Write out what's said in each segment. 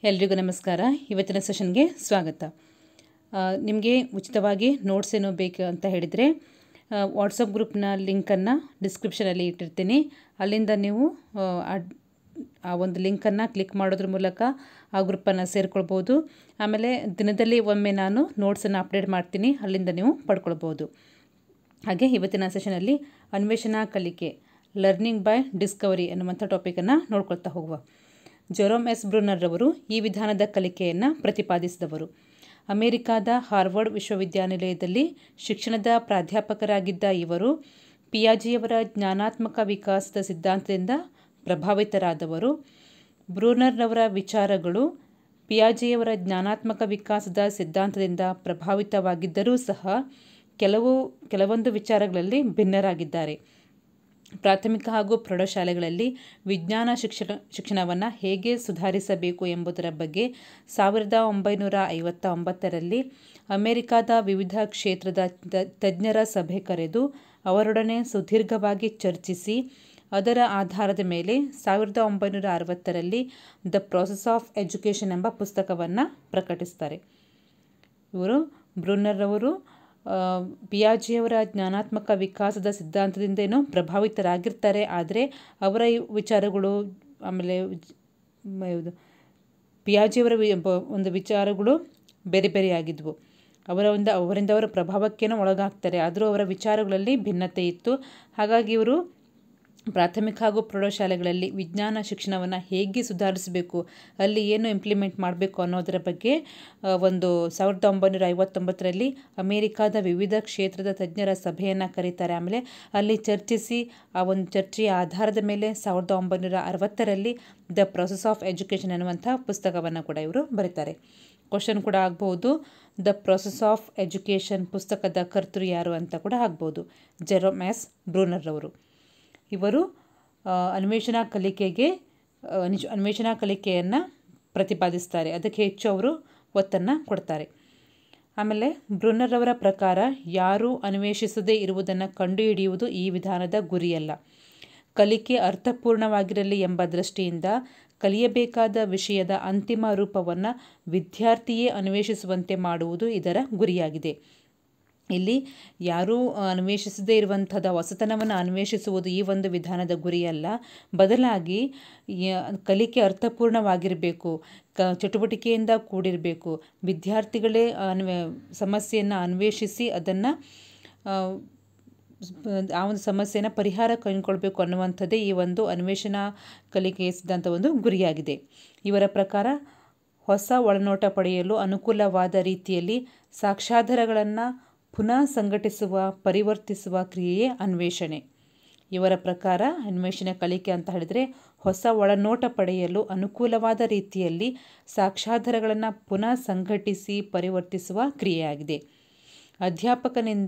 ಎಲ್ರಿಗೂ ನಮಸ್ಕಾರ. ಇವತ್ತಿನ ಸೆಷನ್ಗೆ ಸ್ವಾಗತ. ನಿಮಗೆ ಉಚಿತವಾಗಿ ನೋಟ್ಸ್ ಏನೋ ಬೇಕು ಅಂತ ಹೇಳಿದರೆ ವಾಟ್ಸಪ್ ಗ್ರೂಪ್ನ ಲಿಂಕನ್ನು ಡಿಸ್ಕ್ರಿಪ್ಷನಲ್ಲಿ ಇಟ್ಟಿರ್ತೀನಿ. ಅಲ್ಲಿಂದ ನೀವು ಆ ಒಂದು ಲಿಂಕನ್ನು ಕ್ಲಿಕ್ ಮಾಡೋದ್ರ ಮೂಲಕ ಆ ಗ್ರೂಪನ್ನು ಸೇರ್ಕೊಳ್ಬೋದು. ಆಮೇಲೆ ದಿನದಲ್ಲಿ ಒಮ್ಮೆ ನಾನು ನೋಟ್ಸನ್ನು ಅಪ್ಡೇಟ್ ಮಾಡ್ತೀನಿ, ಅಲ್ಲಿಂದ ನೀವು ಪಡ್ಕೊಳ್ಬೋದು. ಹಾಗೆ ಇವತ್ತಿನ ಸೆಷನಲ್ಲಿ ಅನ್ವೇಷಣಾ ಕಲಿಕೆ, ಲರ್ನಿಂಗ್ ಬೈ ಡಿಸ್ಕವರಿ ಅನ್ನುವಂಥ ಟಾಪಿಕನ್ನು ನೋಡ್ಕೊಳ್ತಾ ಹೋಗುವ. ಜೆರೋಮ್ ಎಸ್ ಬ್ರೂನರ್ ರವರು ಈ ವಿಧಾನದ ಕಲಿಕೆಯನ್ನು ಪ್ರತಿಪಾದಿಸಿದವರು. ಅಮೆರಿಕಾದ ಹಾರ್ವರ್ಡ್ ವಿಶ್ವವಿದ್ಯಾನಿಲಯದಲ್ಲಿ ಶಿಕ್ಷಣದ ಪ್ರಾಧ್ಯಾಪಕರಾಗಿದ್ದ ಇವರು ಪಿಯಾಜೆಯವರ ಜ್ಞಾನಾತ್ಮಕ ವಿಕಾಸದ ಸಿದ್ಧಾಂತದಿಂದ ಪ್ರಭಾವಿತರಾದವರು. ಬ್ರೂನರ್ರವರ ವಿಚಾರಗಳು ಪಿಯಾಜೆಯವರ ಜ್ಞಾನಾತ್ಮಕ ವಿಕಾಸದ ಸಿದ್ಧಾಂತದಿಂದ ಪ್ರಭಾವಿತವಾಗಿದ್ದರೂ ಸಹ ಕೆಲವೊಂದು ವಿಚಾರಗಳಲ್ಲಿ ಭಿನ್ನರಾಗಿದ್ದಾರೆ. ಪ್ರಾಥಮಿಕ ಹಾಗೂ ಪ್ರೌಢಶಾಲೆಗಳಲ್ಲಿ ವಿಜ್ಞಾನ ಶಿಕ್ಷಣವನ್ನು ಹೇಗೆ ಸುಧಾರಿಸಬೇಕು ಎಂಬುದರ ಬಗ್ಗೆ 1959ರಲ್ಲಿ ಅಮೆರಿಕಾದ ವಿವಿಧ ಕ್ಷೇತ್ರದ ತಜ್ಞರ ಸಭೆ ಕರೆದು ಅವರೊಡನೆ ಸುದೀರ್ಘವಾಗಿ ಚರ್ಚಿಸಿ ಅದರ ಆಧಾರದ ಮೇಲೆ 1960ರಲ್ಲಿ ದ ಪ್ರಾಸೆಸ್ ಆಫ್ ಎಜುಕೇಷನ್ ಎಂಬ ಪುಸ್ತಕವನ್ನು ಪ್ರಕಟಿಸ್ತಾರೆ. ಇವರು ಬ್ರೂನರ್ರವರು ಪಿಯಾಜೆಯವರ ಜ್ಞಾನಾತ್ಮಕ ವಿಕಾಸದ ಸಿದ್ಧಾಂತದಿಂದ ಏನೋ ಪ್ರಭಾವಿತರಾಗಿರ್ತಾರೆ. ಆದರೆ ಅವರ ವಿಚಾರಗಳು ಆಮೇಲೆ ಪಿಯಾಜೆಯವರ ಒಂದು ವಿಚಾರಗಳು ಬೇರೆ ಬೇರೆಯಾಗಿದ್ವು. ಅವರಿಂದ ಅವರ ಪ್ರಭಾವಕ್ಕೇನೋ ಒಳಗಾಗ್ತಾರೆ, ಆದರೂ ಅವರ ವಿಚಾರಗಳಲ್ಲಿ ಭಿನ್ನತೆ ಇತ್ತು. ಹಾಗಾಗಿ ಇವರು ಪ್ರಾಥಮಿಕ ಹಾಗೂ ಪ್ರೌಢಶಾಲೆಗಳಲ್ಲಿ ವಿಜ್ಞಾನ ಶಿಕ್ಷಣವನ್ನು ಹೇಗೆ ಸುಧಾರಿಸಬೇಕು, ಅಲ್ಲಿ ಏನು ಇಂಪ್ಲಿಮೆಂಟ್ ಮಾಡಬೇಕು ಅನ್ನೋದರ ಬಗ್ಗೆ 1959ರಲ್ಲಿ ಅಮೆರಿಕಾದ ವಿವಿಧ ಕ್ಷೇತ್ರದ ತಜ್ಞರ ಸಭೆಯನ್ನು ಕರೀತಾರೆ. ಆಮೇಲೆ ಅಲ್ಲಿ ಚರ್ಚಿಸಿ ಆ ಒಂದು ಚರ್ಚೆಯ ಆಧಾರದ ಮೇಲೆ 1960ರಲ್ಲಿ ದ ಪ್ರಾಸೆಸ್ ಆಫ್ ಎಜುಕೇಷನ್ ಅನ್ನುವಂಥ ಪುಸ್ತಕವನ್ನು ಕೂಡ ಇವರು ಬರೀತಾರೆ. ಕ್ವಶನ್ ಕೂಡ ಆಗ್ಬೋದು, ದ ಪ್ರಾಸೆಸ್ ಆಫ್ ಎಜುಕೇಷನ್ ಪುಸ್ತಕದ ಕರ್ತೃ ಯಾರು ಅಂತ ಕೂಡ ಆಗ್ಬೋದು. ಜೆರೋಮ್ ಎಸ್ ಬ್ರೂನರ್ರವರು ಇವರು ಅನ್ವೇಷಣಾ ಕಲಿಕೆಯನ್ನು ಪ್ರತಿಪಾದಿಸ್ತಾರೆ. ಅದಕ್ಕೆ ಹೆಚ್ಚು ಅವರು ಒತ್ತನ್ನು ಕೊಡ್ತಾರೆ. ಆಮೇಲೆ ಬ್ರೂನರ್ರವರ ಪ್ರಕಾರ ಯಾರೂ ಅನ್ವೇಷಿಸದೇ ಇರುವುದನ್ನು ಕಂಡುಹಿಡಿಯುವುದು ಈ ವಿಧಾನದ ಗುರಿಯಲ್ಲ. ಕಲಿಕೆ ಅರ್ಥಪೂರ್ಣವಾಗಿರಲಿ ಎಂಬ ದೃಷ್ಟಿಯಿಂದ ಕಲಿಯಬೇಕಾದ ವಿಷಯದ ಅಂತಿಮ ರೂಪವನ್ನು ವಿದ್ಯಾರ್ಥಿಯೇ ಅನ್ವೇಷಿಸುವಂತೆ ಮಾಡುವುದು ಇದರ ಗುರಿಯಾಗಿದೆ. ಇಲ್ಲಿ ಯಾರೂ ಅನ್ವೇಷಿಸದೇ ಇರುವಂಥದ್ದು ಹೊಸತನವನ್ನು ಅನ್ವೇಷಿಸುವುದು ಈ ಒಂದು ವಿಧಾನದ ಗುರಿಯಲ್ಲ. ಬದಲಾಗಿ ಕಲಿಕೆ ಅರ್ಥಪೂರ್ಣವಾಗಿರಬೇಕು, ಚಟುವಟಿಕೆಯಿಂದ ಕೂಡಿರಬೇಕು. ವಿದ್ಯಾರ್ಥಿಗಳೇ ಸಮಸ್ಯೆಯನ್ನು ಅನ್ವೇಷಿಸಿ ಅದನ್ನು ಆ ಒಂದು ಸಮಸ್ಯೆಯನ್ನು ಪರಿಹಾರ ಕಂಡುಕೊಳ್ಬೇಕು ಅನ್ನುವಂಥದ್ದೇ ಈ ಒಂದು ಅನ್ವೇಷಣಾ ಕಲಿಕೆಯ ಸಿದ್ಧಾಂತ ಒಂದು ಗುರಿಯಾಗಿದೆ. ಇವರ ಪ್ರಕಾರ ಹೊಸ ಒಳನೋಟ ಪಡೆಯಲು ಅನುಕೂಲವಾದ ರೀತಿಯಲ್ಲಿ ಸಾಕ್ಷ್ಯಾಧಾರಗಳನ್ನು ಪುನಃ ಸಂಘಟಿಸುವ, ಪರಿವರ್ತಿಸುವ ಕ್ರಿಯೆಯೇ ಅನ್ವೇಷಣೆ. ಇವರ ಪ್ರಕಾರ ಅನ್ವೇಷಣೆ ಕಲಿಕೆ ಅಂತ ಹೇಳಿದರೆ ಹೊಸ ಒಳನೋಟ ಪಡೆಯಲು ಅನುಕೂಲವಾದ ರೀತಿಯಲ್ಲಿ ಸಾಕ್ಷ್ಯಾಧಾರಗಳನ್ನು ಪುನಃ ಸಂಘಟಿಸಿ ಪರಿವರ್ತಿಸುವ ಕ್ರಿಯೆಯಾಗಿದೆ. ಅಧ್ಯಾಪಕನಿಂದ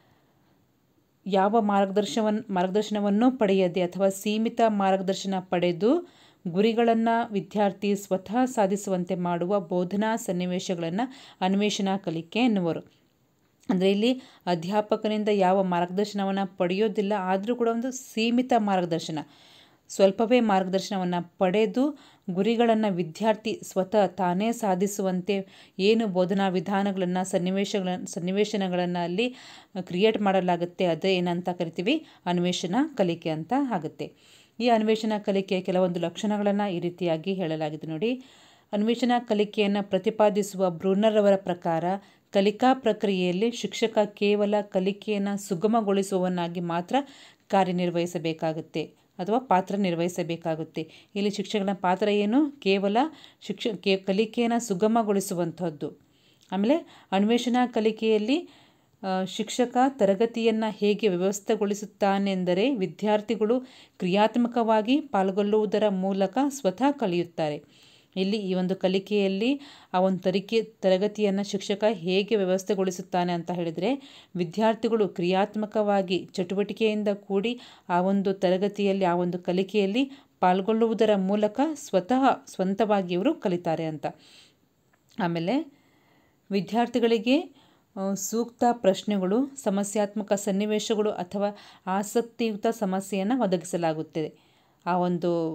ಯಾವ ಮಾರ್ಗದರ್ಶನವನ್ನು ಪಡೆಯದೆ ಅಥವಾ ಸೀಮಿತ ಮಾರ್ಗದರ್ಶನ ಪಡೆದು ಗುರಿಗಳನ್ನು ವಿದ್ಯಾರ್ಥಿ ಸ್ವತಃ ಸಾಧಿಸುವಂತೆ ಮಾಡುವ ಬೋಧನಾ ಸನ್ನಿವೇಶಗಳನ್ನು ಅನ್ವೇಷಣಾ ಕಲಿಕೆ ಎನ್ನುವರು. ಅಂದರೆ ಇಲ್ಲಿ ಅಧ್ಯಾಪಕನಿಂದ ಯಾವ ಮಾರ್ಗದರ್ಶನವನ್ನು ಪಡೆಯೋದಿಲ್ಲ, ಆದರೂ ಕೂಡ ಒಂದು ಸೀಮಿತ ಮಾರ್ಗದರ್ಶನ, ಸ್ವಲ್ಪವೇ ಮಾರ್ಗದರ್ಶನವನ್ನು ಪಡೆದು ಗುರಿಗಳನ್ನು ಸ್ವತಃ ತಾನೇ ಸಾಧಿಸುವಂತೆ ಏನು ಬೋಧನಾ ವಿಧಾನಗಳನ್ನು ಸನ್ನಿವೇಶನಗಳನ್ನು ಅಲ್ಲಿ ಕ್ರಿಯೇಟ್ ಮಾಡಲಾಗುತ್ತೆ, ಅದೇ ಏನಂತ ಕರಿತೀವಿ ಅನ್ವೇಷಣಾ ಕಲಿಕೆ ಅಂತ ಆಗುತ್ತೆ. ಈ ಅನ್ವೇಷಣಾ ಕಲಿಕೆಯ ಕೆಲವೊಂದು ಲಕ್ಷಣಗಳನ್ನು ಈ ರೀತಿಯಾಗಿ ಹೇಳಲಾಗಿದೆ ನೋಡಿ. ಅನ್ವೇಷಣಾ ಕಲಿಕೆಯನ್ನು ಪ್ರತಿಪಾದಿಸುವ ಬ್ರೂನರ್ರವರ ಪ್ರಕಾರ ಕಲಿಕಾ ಪ್ರಕ್ರಿಯೆಯಲ್ಲಿ ಶಿಕ್ಷಕ ಕೇವಲ ಕಲಿಕೆಯನ್ನು ಸುಗಮಗೊಳಿಸುವವನಾಗಿ ಮಾತ್ರ ಕಾರ್ಯನಿರ್ವಹಿಸಬೇಕಾಗುತ್ತೆ ಅಥವಾ ಪಾತ್ರ ನಿರ್ವಹಿಸಬೇಕಾಗುತ್ತೆ. ಇಲ್ಲಿ ಶಿಕ್ಷಕನ ಪಾತ್ರ ಏನು? ಕೇವಲ ಕಲಿಕೆಯನ್ನು ಸುಗಮಗೊಳಿಸುವಂಥದ್ದು. ಆಮೇಲೆ ಅನ್ವೇಷಣಾ ಕಲಿಕೆಯಲ್ಲಿ ಶಿಕ್ಷಕ ತರಗತಿಯನ್ನು ಹೇಗೆ ವ್ಯವಸ್ಥೆಗೊಳಿಸುತ್ತಾನೆಂದರೆ ವಿದ್ಯಾರ್ಥಿಗಳು ಕ್ರಿಯಾತ್ಮಕವಾಗಿ ಪಾಲ್ಗೊಳ್ಳುವುದರ ಮೂಲಕ ಸ್ವತಃ ಕಲಿಯುತ್ತಾರೆ. ಇಲ್ಲಿ ಈ ಒಂದು ಕಲಿಕೆಯಲ್ಲಿ ಆ ಒಂದು ತರಗತಿಯನ್ನು ಶಿಕ್ಷಕ ಹೇಗೆ ವ್ಯವಸ್ಥೆಗೊಳಿಸುತ್ತಾನೆ ಅಂತ ಹೇಳಿದರೆ ವಿದ್ಯಾರ್ಥಿಗಳು ಕ್ರಿಯಾತ್ಮಕವಾಗಿ ಚಟುವಟಿಕೆಯಿಂದ ಕೂಡಿ ಆ ಒಂದು ತರಗತಿಯಲ್ಲಿ ಆ ಒಂದು ಕಲಿಕೆಯಲ್ಲಿ ಪಾಲ್ಗೊಳ್ಳುವುದರ ಮೂಲಕ ಸ್ವಂತವಾಗಿ ಇವರು ಕಲಿತಾರೆ ಅಂತ. ಆಮೇಲೆ ವಿದ್ಯಾರ್ಥಿಗಳಿಗೆ ಸೂಕ್ತ ಪ್ರಶ್ನೆಗಳು, ಸಮಸ್ಯಾತ್ಮಕ ಸನ್ನಿವೇಶಗಳು ಅಥವಾ ಆಸಕ್ತಿಯುತ ಸಮಸ್ಯೆಯನ್ನು ಒದಗಿಸಲಾಗುತ್ತದೆ. ಆ ಒಂದು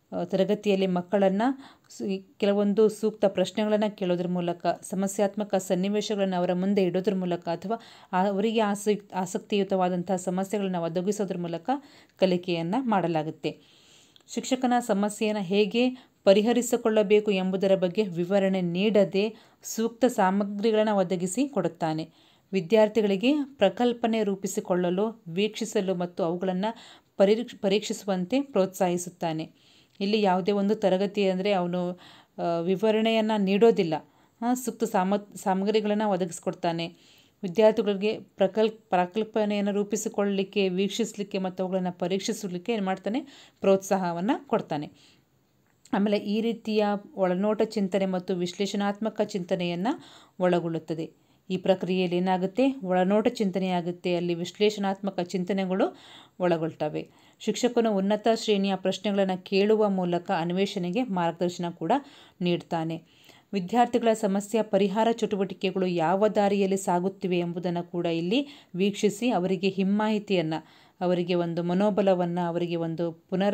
ತರಗತಿಯಲ್ಲಿ ಮಕ್ಕಳನ್ನು ಕೆಲವೊಂದು ಸೂಕ್ತ ಪ್ರಶ್ನೆಗಳನ್ನು ಕೇಳೋದ್ರ ಮೂಲಕ, ಸಮಸ್ಯಾತ್ಮಕ ಸನ್ನಿವೇಶಗಳನ್ನು ಅವರ ಮುಂದೆ ಇಡೋದ್ರ ಮೂಲಕ ಅಥವಾ ಅವರಿಗೆ ಆಸಕ್ತಿಯುತವಾದಂಥ ಸಮಸ್ಯೆಗಳನ್ನು ಒದಗಿಸೋದ್ರ ಮೂಲಕ ಕಲಿಕೆಯನ್ನು ಮಾಡಲಾಗುತ್ತೆ. ಶಿಕ್ಷಕನ ಸಮಸ್ಯೆಯನ್ನು ಹೇಗೆ ಪರಿಹರಿಸಿಕೊಳ್ಳಬೇಕು ಎಂಬುದರ ಬಗ್ಗೆ ವಿವರಣೆ ನೀಡದೆ ಸೂಕ್ತ ಸಾಮಗ್ರಿಗಳನ್ನು ಒದಗಿಸಿ ಕೊಡುತ್ತಾನೆ. ವಿದ್ಯಾರ್ಥಿಗಳಿಗೆ ಪ್ರಕಲ್ಪನೆ ರೂಪಿಸಿಕೊಳ್ಳಲು, ವೀಕ್ಷಿಸಲು ಮತ್ತು ಅವುಗಳನ್ನು ಪರೀಕ್ಷಿಸುವಂತೆ ಪ್ರೋತ್ಸಾಹಿಸುತ್ತಾನೆ. ಇಲ್ಲಿ ಯಾವುದೇ ಒಂದು ತರಗತಿ ಅಂದರೆ ಅವನು ವಿವರಣೆಯನ್ನು ನೀಡೋದಿಲ್ಲ, ಸೂಕ್ತ ಸಾಮಗ್ರಿಗಳನ್ನು ಒದಗಿಸ್ಕೊಡ್ತಾನೆ. ವಿದ್ಯಾರ್ಥಿಗಳಿಗೆ ಪ್ರಕಲ್ಪನೆಯನ್ನು ರೂಪಿಸಿಕೊಳ್ಳಲಿಕ್ಕೆ, ವೀಕ್ಷಿಸಲಿಕ್ಕೆ ಮತ್ತು ಅವುಗಳನ್ನು ಪರೀಕ್ಷಿಸಲಿಕ್ಕೆ ಏನು ಮಾಡ್ತಾನೆ, ಪ್ರೋತ್ಸಾಹವನ್ನು ಕೊಡ್ತಾನೆ. ಆಮೇಲೆ ಈ ರೀತಿಯ ಒಳನೋಟ ಚಿಂತನೆ ಮತ್ತು ವಿಶ್ಲೇಷಣಾತ್ಮಕ ಚಿಂತನೆಯನ್ನು ಒಳಗೊಳ್ಳುತ್ತದೆ. ಈ ಪ್ರಕ್ರಿಯೆಯಲ್ಲಿ ಏನಾಗುತ್ತೆ, ಒಳನೋಟ ಚಿಂತನೆಯಾಗುತ್ತೆ, ಅಲ್ಲಿ ವಿಶ್ಲೇಷಣಾತ್ಮಕ ಚಿಂತನೆಗಳು ಒಳಗೊಳ್ತವೆ. ಶಿಕ್ಷಕನು ಉನ್ನತ ಶ್ರೇಣಿಯ ಪ್ರಶ್ನೆಗಳನ್ನು ಕೇಳುವ ಮೂಲಕ ಅನ್ವೇಷಣೆಗೆ ಮಾರ್ಗದರ್ಶನ ಕೂಡ ನೀಡ್ತಾನೆ. ವಿದ್ಯಾರ್ಥಿಗಳ ಸಮಸ್ಯೆ ಪರಿಹಾರ ಚಟುವಟಿಕೆಗಳು ಯಾವ ದಾರಿಯಲ್ಲಿ ಸಾಗುತ್ತಿವೆ ಎಂಬುದನ್ನು ಕೂಡ ಇಲ್ಲಿ ವೀಕ್ಷಿಸಿ ಅವರಿಗೆ ಹಿಮ್ಮಾಹಿತಿಯನ್ನು, ಅವರಿಗೆ ಒಂದು ಮನೋಬಲವನ್ನು, ಅವರಿಗೆ ಒಂದು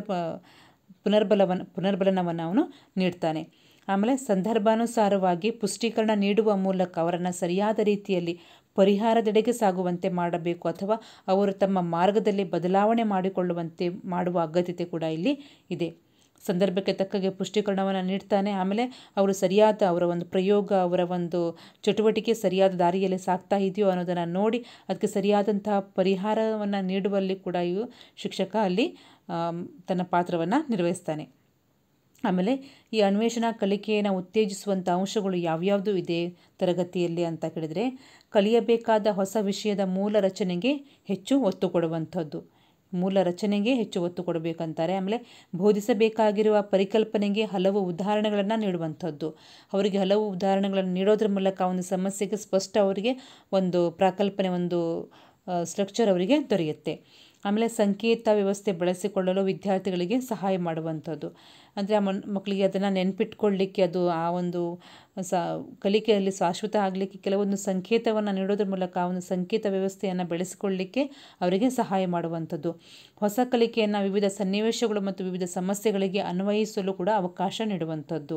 ಪುನರ್ಬಲನವನ್ನು ಅವನು ನೀಡ್ತಾನೆ. ಆಮೇಲೆ ಸಂದರ್ಭಾನುಸಾರವಾಗಿ ಪುಷ್ಟೀಕರಣ ನೀಡುವ ಮೂಲಕ ಅವರನ್ನು ಸರಿಯಾದ ರೀತಿಯಲ್ಲಿ ಪರಿಹಾರದೆಡೆಗೆ ಸಾಗುವಂತೆ ಮಾಡಬೇಕು ಅಥವಾ ಅವರು ತಮ್ಮ ಮಾರ್ಗದಲ್ಲಿ ಬದಲಾವಣೆ ಮಾಡಿಕೊಳ್ಳುವಂತೆ ಮಾಡುವ ಅಗತ್ಯತೆ ಕೂಡ ಇಲ್ಲಿ ಇದೆ. ಸಂದರ್ಭಕ್ಕೆ ತಕ್ಕಗೆ ಪುಷ್ಟೀಕರಣವನ್ನು ನೀಡ್ತಾನೆ. ಆಮೇಲೆ ಅವರು ಸರಿಯಾದ ಅವರ ಒಂದು ಪ್ರಯೋಗ, ಅವರ ಒಂದು ಚಟುವಟಿಕೆ ಸರಿಯಾದ ದಾರಿಯಲ್ಲಿ ಸಾಗ್ತಾ ಇದೆಯೋ ಅನ್ನೋದನ್ನು ನೋಡಿ ಅದಕ್ಕೆ ಸರಿಯಾದಂತಹ ಪರಿಹಾರವನ್ನು ನೀಡುವಲ್ಲಿ ಕೂಡ ಶಿಕ್ಷಕ ಅಲ್ಲಿ ತನ್ನ ಪಾತ್ರವನ್ನು ನಿರ್ವಹಿಸ್ತಾನೆ. ಆಮೇಲೆ ಈ ಅನ್ವೇಷಣಾ ಕಲಿಕೆಯನ್ನು ಉತ್ತೇಜಿಸುವಂಥ ಅಂಶಗಳು ಯಾವ್ಯಾವುದು ಇದೆ ತರಗತಿಯಲ್ಲಿ ಅಂತ ಕೇಳಿದರೆ, ಕಲಿಯಬೇಕಾದ ಹೊಸ ವಿಷಯದ ಮೂಲ ರಚನೆಗೆ ಹೆಚ್ಚು ಒತ್ತು ಕೊಡುವಂಥದ್ದು, ಮೂಲ ರಚನೆಗೆ ಹೆಚ್ಚು ಒತ್ತು ಕೊಡಬೇಕಂತಾರೆ. ಆಮೇಲೆ ಬೋಧಿಸಬೇಕಾಗಿರುವ ಪರಿಕಲ್ಪನೆಗೆ ಹಲವು ಉದಾಹರಣೆಗಳನ್ನು ನೀಡುವಂಥದ್ದು, ಅವರಿಗೆ ಹಲವು ಉದಾಹರಣೆಗಳನ್ನು ನೀಡೋದ್ರ ಮೂಲಕ ಒಂದು ಸಮಸ್ಯೆಗೆ ಸ್ಪಷ್ಟ ಅವರಿಗೆ ಒಂದು ಪ್ರಾಕಲ್ಪನೆ, ಒಂದು ಸ್ಟ್ರಕ್ಚರ್ ಅವರಿಗೆ ದೊರೆಯುತ್ತೆ. ಆಮೇಲೆ ಸಂಕೇತ ವ್ಯವಸ್ಥೆ ಬಳಸಿಕೊಳ್ಳಲು ವಿದ್ಯಾರ್ಥಿಗಳಿಗೆ ಸಹಾಯ ಮಾಡುವಂಥದ್ದು, ಅಂದರೆ ಆ ಮಕ್ಕಳಿಗೆ ಅದನ್ನು ನೆನಪಿಟ್ಕೊಳ್ಳಿಕ್ಕೆ, ಅದು ಆ ಒಂದು ಕಲಿಕೆಯಲ್ಲಿ ಶಾಶ್ವತ ಆಗಲಿಕ್ಕೆ ಕೆಲವೊಂದು ಸಂಕೇತವನ್ನು ನೀಡೋದ್ರ ಮೂಲಕ ಆ ಒಂದು ಸಂಕೇತ ವ್ಯವಸ್ಥೆಯನ್ನು ಬೆಳೆಸಿಕೊಳ್ಳಲಿಕ್ಕೆ ಅವರಿಗೆ ಸಹಾಯ ಮಾಡುವಂಥದ್ದು. ಹೊಸ ಕಲಿಕೆಯನ್ನು ವಿವಿಧ ಸನ್ನಿವೇಶಗಳು ಮತ್ತು ವಿವಿಧ ಸಮಸ್ಯೆಗಳಿಗೆ ಅನ್ವಯಿಸಲು ಕೂಡ ಅವಕಾಶ ನೀಡುವಂಥದ್ದು.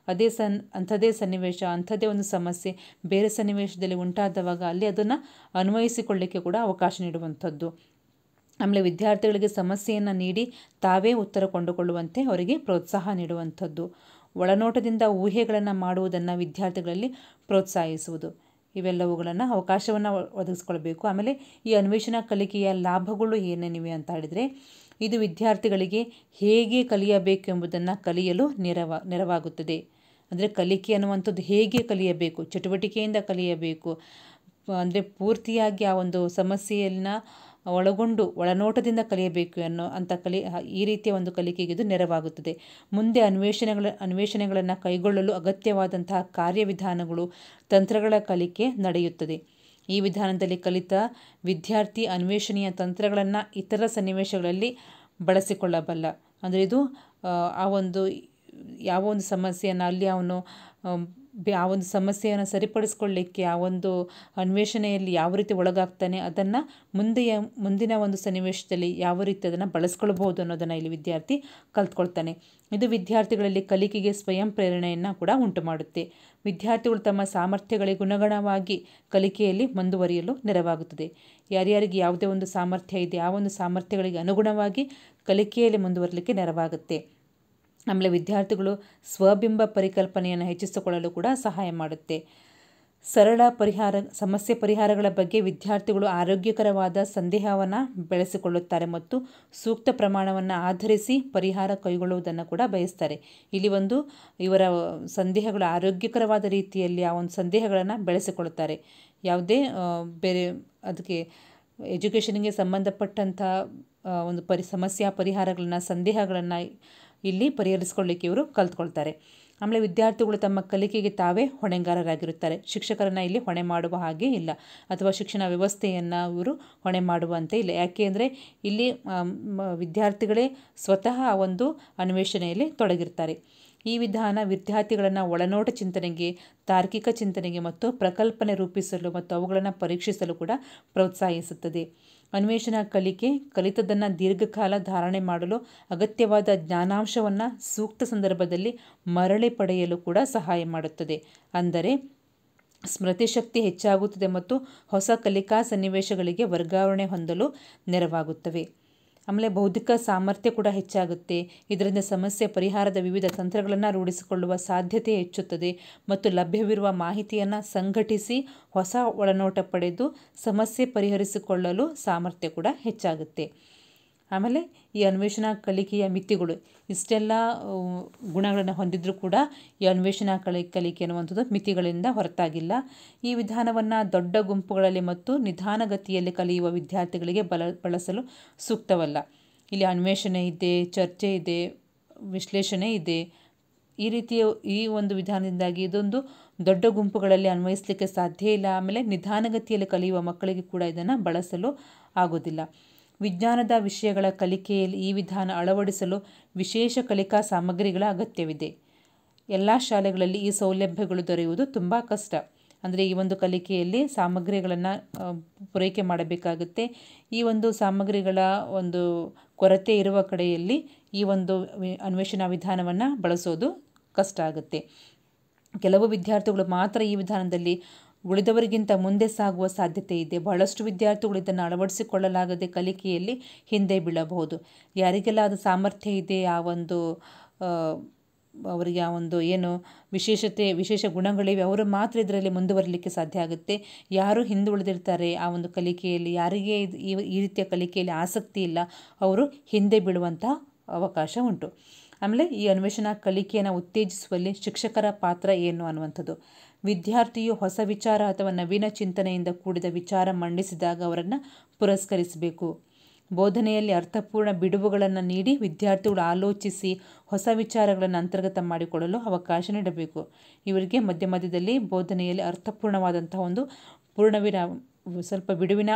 ಅಂಥದ್ದೇ ಸನ್ನಿವೇಶ, ಅಂಥದ್ದೇ ಒಂದು ಸಮಸ್ಯೆ ಬೇರೆ ಸನ್ನಿವೇಶದಲ್ಲಿ ಉಂಟಾದವಾಗ ಅಲ್ಲಿ ಅದನ್ನು ಅನ್ವಯಿಸಿಕೊಳ್ಳಲಿಕ್ಕೆ ಕೂಡ ಅವಕಾಶ ನೀಡುವಂಥದ್ದು. ಆಮೇಲೆ ವಿದ್ಯಾರ್ಥಿಗಳಿಗೆ ಸಮಸ್ಯೆಯನ್ನು ನೀಡಿ ತಾವೇ ಉತ್ತರ ಕೊಂಡುಕೊಳ್ಳುವಂತೆ ಅವರಿಗೆ ಪ್ರೋತ್ಸಾಹ ನೀಡುವಂಥದ್ದು. ಒಳನೋಟದಿಂದ ಊಹೆಗಳನ್ನು ಮಾಡುವುದನ್ನು ವಿದ್ಯಾರ್ಥಿಗಳಲ್ಲಿ ಪ್ರೋತ್ಸಾಹಿಸುವುದು, ಇವೆಲ್ಲವುಗಳನ್ನು ಅವಕಾಶವನ್ನು ಒದಗಿಸ್ಕೊಳ್ಬೇಕು. ಆಮೇಲೆ ಈ ಅನ್ವೇಷಣಾ ಕಲಿಕೆಯ ಲಾಭಗಳು ಏನೇನಿವೆ ಅಂತ ಹೇಳಿದರೆ, ಇದು ವಿದ್ಯಾರ್ಥಿಗಳಿಗೆ ಹೇಗೆ ಕಲಿಯಬೇಕು ಎಂಬುದನ್ನು ಕಲಿಯಲು ನೆರವಾಗುತ್ತದೆ. ಅಂದರೆ ಕಲಿಕೆ ಅನ್ನುವಂಥದ್ದು ಹೇಗೆ ಕಲಿಯಬೇಕು, ಚಟುವಟಿಕೆಯಿಂದ ಕಲಿಯಬೇಕು, ಅಂದರೆ ಪೂರ್ತಿಯಾಗಿ ಆ ಒಂದು ಸಮಸ್ಯೆಯನ್ನು ಒಳಗೊಂಡು ಒಳನೋಟದಿಂದ ಕಲಿಯಬೇಕು ಈ ರೀತಿಯ ಒಂದು ಕಲಿಕೆಗೆ ಇದು ನೆರವಾಗುತ್ತದೆ. ಮುಂದೆ ಅನ್ವೇಷಣೆಗಳನ್ನು ಕೈಗೊಳ್ಳಲು ಅಗತ್ಯವಾದಂತಹ ಕಾರ್ಯವಿಧಾನಗಳು, ತಂತ್ರಗಳ ಕಲಿಕೆ ನಡೆಯುತ್ತದೆ. ಈ ವಿಧಾನದಲ್ಲಿ ಕಲಿತ ವಿದ್ಯಾರ್ಥಿ ಅನ್ವೇಷಣೆಯ ತಂತ್ರಗಳನ್ನು ಇತರ ಸನ್ನಿವೇಶಗಳಲ್ಲಿ ಬಳಸಿಕೊಳ್ಳಬಲ್ಲ. ಅಂದರೆ ಇದು ಯಾವ ಒಂದು ಸಮಸ್ಯೆಯನ್ನು ಅಲ್ಲಿ ಅವನು ಆ ಒಂದು ಸಮಸ್ಯೆಯನ್ನು ಸರಿಪಡಿಸ್ಕೊಳ್ಳಿಕ್ಕೆ, ಆ ಒಂದು ಅನ್ವೇಷಣೆಯಲ್ಲಿ ಯಾವ ರೀತಿ ಒಳಗಾಗ್ತಾನೆ, ಅದನ್ನು ಮುಂದಿನ ಒಂದು ಸನ್ನಿವೇಶದಲ್ಲಿ ಯಾವ ರೀತಿ ಅದನ್ನು ಬಳಸ್ಕೊಳ್ಬೋದು ಅನ್ನೋದನ್ನು ಇಲ್ಲಿ ವಿದ್ಯಾರ್ಥಿ ಕಲ್ತ್ಕೊಳ್ತಾನೆ. ಇದು ವಿದ್ಯಾರ್ಥಿಗಳಲ್ಲಿ ಕಲಿಕೆಗೆ ಸ್ವಯಂ ಪ್ರೇರಣೆಯನ್ನು ಕೂಡ ಉಂಟು ಮಾಡುತ್ತೆ. ವಿದ್ಯಾರ್ಥಿಗಳು ತಮ್ಮ ಸಾಮರ್ಥ್ಯಗಳಿಗೆ ಗುಣಗಣವಾಗಿ ಕಲಿಕೆಯಲ್ಲಿ ಮುಂದುವರಿಯಲು ನೆರವಾಗುತ್ತದೆ. ಯಾರ್ಯಾರಿಗೆ ಯಾವುದೇ ಒಂದು ಸಾಮರ್ಥ್ಯ ಇದೆ ಆ ಒಂದು ಸಾಮರ್ಥ್ಯಗಳಿಗೆ ಅನುಗುಣವಾಗಿ ಕಲಿಕೆಯಲ್ಲಿ ಮುಂದುವರಲಿಕ್ಕೆ ನೆರವಾಗುತ್ತೆ. ಆಮೇಲೆ ವಿದ್ಯಾರ್ಥಿಗಳು ಸ್ವಬಿಂಬ ಪರಿಕಲ್ಪನೆಯನ್ನು ಹೆಚ್ಚಿಸಿಕೊಳ್ಳಲು ಕೂಡ ಸಹಾಯ ಮಾಡುತ್ತೆ. ಸರಳ ಸಮಸ್ಯೆ ಪರಿಹಾರಗಳ ಬಗ್ಗೆ ವಿದ್ಯಾರ್ಥಿಗಳು ಆರೋಗ್ಯಕರವಾದ ಸಂದೇಹವನ್ನು ಬೆಳೆಸಿಕೊಳ್ಳುತ್ತಾರೆ ಮತ್ತು ಸೂಕ್ತ ಪ್ರಮಾಣವನ್ನು ಆಧರಿಸಿ ಪರಿಹಾರ ಕೈಗೊಳ್ಳುವುದನ್ನು ಕೂಡ ಬಯಸ್ತಾರೆ. ಇಲ್ಲಿ ಇವರ ಸಂದೇಹಗಳು ಆರೋಗ್ಯಕರವಾದ ರೀತಿಯಲ್ಲಿ ಆ ಒಂದು ಸಂದೇಹಗಳನ್ನು ಬೆಳೆಸಿಕೊಳ್ಳುತ್ತಾರೆ. ಯಾವುದೇ ಬೇರೆ ಅದಕ್ಕೆ ಎಜುಕೇಷನ್ಗೆ ಸಂಬಂಧಪಟ್ಟಂಥ ಒಂದು ಸಮಸ್ಯೆ ಪರಿಹಾರಗಳನ್ನು, ಸಂದೇಹಗಳನ್ನು ಇಲ್ಲಿ ಪರಿಹರಿಸಿಕೊಳ್ಳಲಿಕ್ಕೆ ಇವರು ಕಲ್ತ್ಕೊಳ್ತಾರೆ. ಆಮೇಲೆ ವಿದ್ಯಾರ್ಥಿಗಳು ತಮ್ಮ ಕಲಿಕೆಗೆ ತಾವೇ ಹೊಣೆಗಾರರಾಗಿರುತ್ತಾರೆ. ಶಿಕ್ಷಕರನ್ನು ಇಲ್ಲಿ ಹೊಣೆ ಮಾಡುವ ಹಾಗೆ ಇಲ್ಲ, ಅಥವಾ ಶಿಕ್ಷಣ ವ್ಯವಸ್ಥೆಯನ್ನು ಇವರು ಹೊಣೆ ಮಾಡುವಂತೆ ಇಲ್ಲ. ಯಾಕೆ ಅಂದರೆ ಇಲ್ಲಿ ವಿದ್ಯಾರ್ಥಿಗಳೇ ಸ್ವತಃ ಆ ಒಂದು ಅನ್ವೇಷಣೆಯಲ್ಲಿ ತೊಡಗಿರ್ತಾರೆ. ಈ ವಿಧಾನ ವಿದ್ಯಾರ್ಥಿಗಳನ್ನು ಒಳನೋಟ ಚಿಂತನೆಗೆ, ತಾರ್ಕಿಕ ಚಿಂತನೆಗೆ ಮತ್ತು ಪ್ರಕಲ್ಪನೆ ರೂಪಿಸಲು ಮತ್ತು ಅವುಗಳನ್ನು ಪರೀಕ್ಷಿಸಲು ಕೂಡ ಪ್ರೋತ್ಸಾಹಿಸುತ್ತದೆ. ಅನ್ವೇಷಣಾ ಕಲಿಕೆ ಕಲಿತದ್ದನ್ನು ದೀರ್ಘಕಾಲ ಧಾರಣೆ ಮಾಡಲು ಅಗತ್ಯವಾದ ಜ್ಞಾನಾಂಶವನ್ನು ಸೂಕ್ತ ಸಂದರ್ಭದಲ್ಲಿ ಮರಳಿ ಪಡೆಯಲು ಕೂಡ ಸಹಾಯ ಮಾಡುತ್ತದೆ. ಅಂದರೆ ಸ್ಮೃತಿಶಕ್ತಿ ಹೆಚ್ಚಾಗುತ್ತದೆ ಮತ್ತು ಹೊಸ ಕಲಿಕಾ ಸನ್ನಿವೇಶಗಳಿಗೆ ವರ್ಗಾವಣೆ ಹೊಂದಲು ನೆರವಾಗುತ್ತವೆ. ಆಮೇಲೆ ಬೌದ್ಧಿಕ ಸಾಮರ್ಥ್ಯ ಕೂಡ ಹೆಚ್ಚಾಗುತ್ತೆ. ಇದರಿಂದ ಸಮಸ್ಯೆ ಪರಿಹಾರದ ವಿವಿಧ ತಂತ್ರಗಳನ್ನು ರೂಢಿಸಿಕೊಳ್ಳುವ ಸಾಧ್ಯತೆ ಹೆಚ್ಚುತ್ತದೆ ಮತ್ತು ಲಭ್ಯವಿರುವ ಮಾಹಿತಿಯನ್ನು ಸಂಘಟಿಸಿ ಹೊಸ ಒಳನೋಟ ಪಡೆದು ಸಮಸ್ಯೆ ಪರಿಹರಿಸಿಕೊಳ್ಳಲು ಸಾಮರ್ಥ್ಯ ಕೂಡ ಹೆಚ್ಚಾಗುತ್ತೆ. ಆಮೇಲೆ ಈ ಅನ್ವೇಷಣಾ ಕಲಿಕೆಯ ಮಿತಿಗಳು, ಇಷ್ಟೆಲ್ಲ ಗುಣಗಳನ್ನು ಹೊಂದಿದ್ರೂ ಕೂಡ ಈ ಅನ್ವೇಷಣಾ ಕಲಿಕೆ ಅನ್ನುವಂಥದ್ದು ಮಿತಿಗಳಿಂದ ಹೊರತಾಗಿಲ್ಲ. ಈ ವಿಧಾನವನ್ನು ದೊಡ್ಡ ಗುಂಪುಗಳಲ್ಲಿ ಮತ್ತು ನಿಧಾನಗತಿಯಲ್ಲಿ ಕಲಿಯುವ ವಿದ್ಯಾರ್ಥಿಗಳಿಗೆ ಬಳಸಲು ಸೂಕ್ತವಲ್ಲ. ಇಲ್ಲಿ ಅನ್ವೇಷಣೆ ಇದೆ, ಚರ್ಚೆ ಇದೆ, ವಿಶ್ಲೇಷಣೆ ಇದೆ. ಈ ಒಂದು ವಿಧಾನದಿಂದಾಗಿ ಇದೊಂದು ದೊಡ್ಡ ಗುಂಪುಗಳಲ್ಲಿ ಅನ್ವಯಿಸಲಿಕ್ಕೆ ಸಾಧ್ಯ ಇಲ್ಲ. ಆಮೇಲೆ ನಿಧಾನಗತಿಯಲ್ಲಿ ಕಲಿಯುವ ಮಕ್ಕಳಿಗೆ ಕೂಡ ಇದನ್ನು ಬಳಸಲು ಆಗೋದಿಲ್ಲ. ವಿಜ್ಞಾನದ ವಿಷಯಗಳ ಕಲಿಕೆಯಲ್ಲಿ ಈ ವಿಧಾನ ಅಳವಡಿಸಲು ವಿಶೇಷ ಕಲಿಕಾ ಸಾಮಗ್ರಿಗಳ ಅಗತ್ಯವಿದೆ. ಎಲ್ಲ ಶಾಲೆಗಳಲ್ಲಿ ಈ ಸೌಲಭ್ಯಗಳು ದೊರೆಯುವುದು ತುಂಬ ಕಷ್ಟ. ಅಂದರೆ ಈ ಒಂದು ಕಲಿಕೆಯಲ್ಲಿ ಸಾಮಗ್ರಿಗಳನ್ನು ಪೂರೈಕೆ ಮಾಡಬೇಕಾಗುತ್ತೆ. ಈ ಒಂದು ಸಾಮಗ್ರಿಗಳ ಒಂದು ಕೊರತೆ ಇರುವ ಕಡೆಯಲ್ಲಿ ಈ ಒಂದು ಅನ್ವೇಷಣಾ ವಿಧಾನವನ್ನು ಬಳಸೋದು ಕಷ್ಟ ಆಗುತ್ತೆ. ಕೆಲವು ವಿದ್ಯಾರ್ಥಿಗಳು ಮಾತ್ರ ಈ ವಿಧಾನದಲ್ಲಿ ಉಳಿದವರಿಗಿಂತ ಮುಂದೆ ಸಾಗುವ ಸಾಧ್ಯತೆ ಇದೆ. ಬಹಳಷ್ಟು ವಿದ್ಯಾರ್ಥಿಗಳು ಇದನ್ನು ಅಳವಡಿಸಿಕೊಳ್ಳಲಾಗದೆ ಕಲಿಕೆಯಲ್ಲಿ ಹಿಂದೆ ಬೀಳಬಹುದು. ಯಾರಿಗೆಲ್ಲ ಅದು ಸಾಮರ್ಥ್ಯ ಇದೆ, ಅವರಿಗೆ ಆ ಒಂದು ಏನು ವಿಶೇಷ ಗುಣಗಳಿವೆ, ಅವರು ಮಾತ್ರ ಇದರಲ್ಲಿ ಮುಂದುವರಲಿಕ್ಕೆ ಸಾಧ್ಯ ಆಗುತ್ತೆ. ಯಾರು ಹಿಂದುಳಿದಿರ್ತಾರೆ ಆ ಒಂದು ಕಲಿಕೆಯಲ್ಲಿ, ಯಾರಿಗೆ ಈ ರೀತಿಯ ಕಲಿಕೆಯಲ್ಲಿ ಆಸಕ್ತಿ ಇಲ್ಲ, ಅವರು ಹಿಂದೆ ಬೀಳುವಂಥ ಅವಕಾಶ ಉಂಟು. ಆಮೇಲೆ ಈ ಅನ್ವೇಷಣಾ ಕಲಿಕೆಯನ್ನು ಉತ್ತೇಜಿಸುವಲ್ಲಿ ಶಿಕ್ಷಕರ ಪಾತ್ರ ಏನು ಅನ್ನುವಂಥದ್ದು. ವಿದ್ಯಾರ್ಥಿಯು ಹೊಸ ವಿಚಾರ ಅಥವಾ ನವೀನ ಚಿಂತನೆಯಿಂದ ಕೂಡಿದ ವಿಚಾರ ಮಂಡಿಸಿದಾಗ ಅವರನ್ನು ಪುರಸ್ಕರಿಸಬೇಕು. ಬೋಧನೆಯಲ್ಲಿ ಅರ್ಥಪೂರ್ಣ ಬಿಡುವುಗಳನ್ನು ನೀಡಿ ವಿದ್ಯಾರ್ಥಿಗಳು ಆಲೋಚಿಸಿ ಹೊಸ ವಿಚಾರಗಳನ್ನು ಅಂತರ್ಗತ ಮಾಡಿಕೊಳ್ಳಲು ಅವಕಾಶ ನೀಡಬೇಕು. ಇವರಿಗೆ ಮಧ್ಯ ಮಧ್ಯದಲ್ಲಿ ಬೋಧನೆಯಲ್ಲಿ ಅರ್ಥಪೂರ್ಣವಾದಂತಹ ಒಂದು ಸ್ವಲ್ಪ ಬಿಡುವಿನ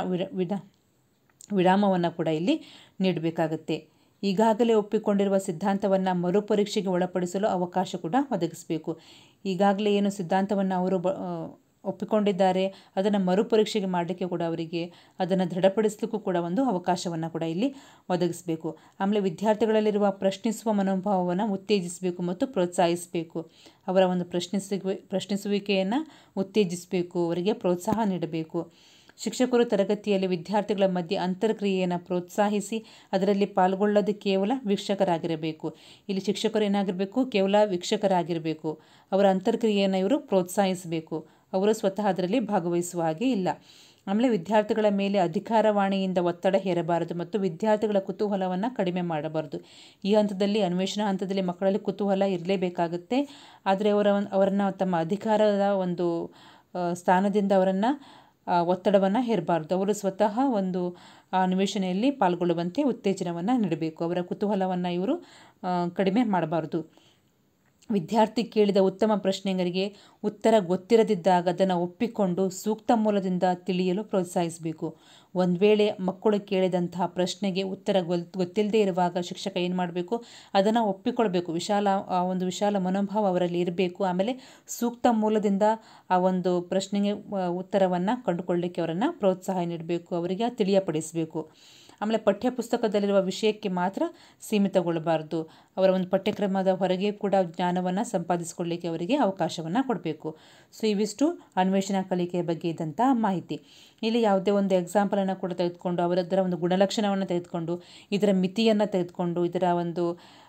ವಿರಾಮವನ್ನು ಕೂಡ ಇಲ್ಲಿ ನೀಡಬೇಕಾಗತ್ತೆ. ಈಗಾಗಲೇ ಒಪ್ಪಿಕೊಂಡಿರುವ ಸಿದ್ಧಾಂತವನ್ನು ಮರುಪರೀಕ್ಷೆಗೆ ಒಳಪಡಿಸಲು ಅವಕಾಶ ಕೂಡ ಒದಗಿಸಬೇಕು. ಈಗಾಗಲೇ ಏನು ಸಿದ್ಧಾಂತವನ್ನು ಅವರು ಒಪ್ಪಿಕೊಂಡಿದ್ದಾರೆ ಅದನ್ನು ಮರುಪರೀಕ್ಷೆಗೆ ಮಾಡಲಿಕ್ಕೆ ಕೂಡ ಅವರಿಗೆ ಅದನ್ನು ದೃಢಪಡಿಸಲಿಕ್ಕೂ ಕೂಡ ಒಂದು ಅವಕಾಶವನ್ನು ಕೂಡ ಇಲ್ಲಿ ಒದಗಿಸಬೇಕು. ಆಮೇಲೆ ವಿದ್ಯಾರ್ಥಿಗಳಲ್ಲಿರುವ ಪ್ರಶ್ನಿಸುವ ಮನೋಭಾವವನ್ನು ಉತ್ತೇಜಿಸಬೇಕು ಮತ್ತು ಪ್ರೋತ್ಸಾಹಿಸಬೇಕು. ಅವರ ಒಂದು ಪ್ರಶ್ನಿಸುವಿಕೆಯನ್ನು ಉತ್ತೇಜಿಸಬೇಕು, ಅವರಿಗೆ ಪ್ರೋತ್ಸಾಹ ನೀಡಬೇಕು. ಶಿಕ್ಷಕರು ತರಗತಿಯಲ್ಲಿ ವಿದ್ಯಾರ್ಥಿಗಳ ಮಧ್ಯೆ ಅಂತರ್ಕ್ರಿಯೆಯನ್ನು ಪ್ರೋತ್ಸಾಹಿಸಿ ಅದರಲ್ಲಿ ಪಾಲ್ಗೊಳ್ಳದೆ ಕೇವಲ ವೀಕ್ಷಕರಾಗಿರಬೇಕು. ಇಲ್ಲಿ ಶಿಕ್ಷಕರು ಏನಾಗಿರಬೇಕು, ಕೇವಲ ವೀಕ್ಷಕರಾಗಿರಬೇಕು. ಅವರ ಅಂತರ್ಕ್ರಿಯೆಯನ್ನು ಇವರು ಪ್ರೋತ್ಸಾಹಿಸಬೇಕು, ಅವರು ಸ್ವತಃ ಅದರಲ್ಲಿ ಭಾಗವಹಿಸುವ ಹಾಗೆ ಇಲ್ಲ. ಆಮೇಲೆ ವಿದ್ಯಾರ್ಥಿಗಳ ಮೇಲೆ ಅಧಿಕಾರವಾಣಿಯಿಂದ ಒತ್ತಡ ಹೇರಬಾರದು ಮತ್ತು ವಿದ್ಯಾರ್ಥಿಗಳ ಕುತೂಹಲವನ್ನು ಕಡಿಮೆ ಮಾಡಬಾರದು. ಈ ಹಂತದಲ್ಲಿ ಅನ್ವೇಷಣಾ ಹಂತದಲ್ಲಿ ಮಕ್ಕಳಲ್ಲಿ ಕುತೂಹಲ ಇರಲೇಬೇಕಾಗುತ್ತೆ. ಆದರೆ ಅವರನ್ನು ತಮ್ಮ ಅಧಿಕಾರದ ಒಂದು ಸ್ಥಾನದಿಂದ ಅವರನ್ನು ಒತ್ತಡವನ್ನು ಹೇರಬಾರ್ದು. ಅವರು ಸ್ವತಃ ಒಂದು ಅನ್ವೇಷಣೆಯಲ್ಲಿ ಪಾಲ್ಗೊಳ್ಳುವಂತೆ ಉತ್ತೇಜನವನ್ನು ನೀಡಬೇಕು. ಅವರ ಕುತೂಹಲವನ್ನು ಇವರು ಕಡಿಮೆ ಮಾಡಬಾರ್ದು. ವಿದ್ಯಾರ್ಥಿ ಕೇಳಿದ ಉತ್ತಮ ಪ್ರಶ್ನೆಗಳಿಗೆ ಉತ್ತರ ಗೊತ್ತಿರದಿದ್ದಾಗ ಅದನ್ನು ಒಪ್ಪಿಕೊಂಡು ಸೂಕ್ತ ಮೂಲದಿಂದ ತಿಳಿಯಲು ಪ್ರೋತ್ಸಾಹಿಸಬೇಕು. ಒಂದು ವೇಳೆ ಮಕ್ಕಳು ಕೇಳಿದಂತಹ ಪ್ರಶ್ನೆಗೆ ಉತ್ತರ ಗೊತ್ತಿಲ್ಲದೆ ಇರುವಾಗ ಶಿಕ್ಷಕ ಏನು ಮಾಡಬೇಕು, ಅದನ್ನು ಒಪ್ಪಿಕೊಳ್ಬೇಕು. ಒಂದು ವಿಶಾಲ ಮನೋಭಾವ ಅವರಲ್ಲಿ ಇರಬೇಕು. ಆಮೇಲೆ ಸೂಕ್ತ ಮೂಲದಿಂದ ಆ ಒಂದು ಪ್ರಶ್ನೆಗೆ ಉತ್ತರವನ್ನು ಕಂಡುಕೊಳ್ಳಲಿಕ್ಕೆ ಅವರನ್ನು ಪ್ರೋತ್ಸಾಹ ನೀಡಬೇಕು, ಅವರಿಗೆ ತಿಳಿಯಪಡಿಸಬೇಕು. ಆಮೇಲೆ ಪಠ್ಯಪುಸ್ತಕದಲ್ಲಿರುವ ವಿಷಯಕ್ಕೆ ಮಾತ್ರ ಸೀಮಿತಗೊಳ್ಳಬಾರದು. ಅವರ ಒಂದು ಪಠ್ಯಕ್ರಮದ ಹೊರಗೆ ಕೂಡ ಜ್ಞಾನವನ್ನು ಸಂಪಾದಿಸಿಕೊಳ್ಳಲಿಕ್ಕೆ ಅವರಿಗೆ ಅವಕಾಶವನ್ನು ಕೊಡಬೇಕು. ಸೊ ಇವಿಷ್ಟು ಅನ್ವೇಷಣಾ ಕಲಿಕೆಯ ಬಗ್ಗೆ ಇದ್ದಂಥ ಮಾಹಿತಿ. ಇಲ್ಲಿ ಯಾವುದೇ ಒಂದು ಎಕ್ಸಾಂಪಲನ್ನು ಕೂಡ ತೆಗೆದುಕೊಂಡು ಅದರ ಒಂದು ಗುಣಲಕ್ಷಣವನ್ನು ತೆಗೆದುಕೊಂಡು ಇದರ ಮಿತಿಯನ್ನು ತೆಗೆದುಕೊಂಡು ಇದರ ಒಂದು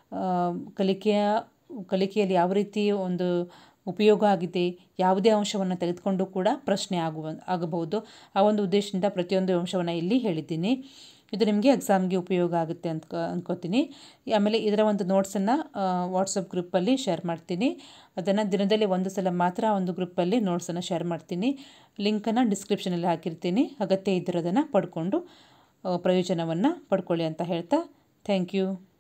ಕಲಿಕೆಯಲ್ಲಿ ಯಾವ ರೀತಿ ಒಂದು ಉಪಯೋಗ ಆಗಿದೆ, ಯಾವುದೇ ಅಂಶವನ್ನು ತೆಗೆದುಕೊಂಡು ಕೂಡ ಪ್ರಶ್ನೆ ಆಗಬಹುದು. ಆ ಒಂದು ಉದ್ದೇಶದಿಂದ ಪ್ರತಿಯೊಂದು ಅಂಶವನ್ನು ಇಲ್ಲಿ ಹೇಳಿದ್ದೀನಿ. ಇದು ನಿಮಗೆ ಎಕ್ಸಾಮ್ಗೆ ಉಪಯೋಗ ಆಗುತ್ತೆ ಅಂದ್ಕೋತೀನಿ. ಆಮೇಲೆ ಇದರ ಒಂದು ನೋಟ್ಸನ್ನು ವಾಟ್ಸಪ್ ಗ್ರೂಪಲ್ಲಿ ಶೇರ್ ಮಾಡ್ತೀನಿ. ಅದನ್ನು ದಿನದಲ್ಲಿ ಒಂದು ಸಲ ಮಾತ್ರ ಒಂದು ಗ್ರೂಪಲ್ಲಿ ನೋಟ್ಸನ್ನು ಶೇರ್ ಮಾಡ್ತೀನಿ. ಲಿಂಕನ್ನು ಡಿಸ್ಕ್ರಿಪ್ಷನಲ್ಲಿ ಹಾಕಿರ್ತೀನಿ. ಅಗತ್ಯ ಇದ್ದಿರೋದನ್ನು ಪಡ್ಕೊಂಡು ಪ್ರಯೋಜನವನ್ನು ಪಡ್ಕೊಳ್ಳಿ ಅಂತ ಹೇಳ್ತಾ ಥ್ಯಾಂಕ್ ಯು.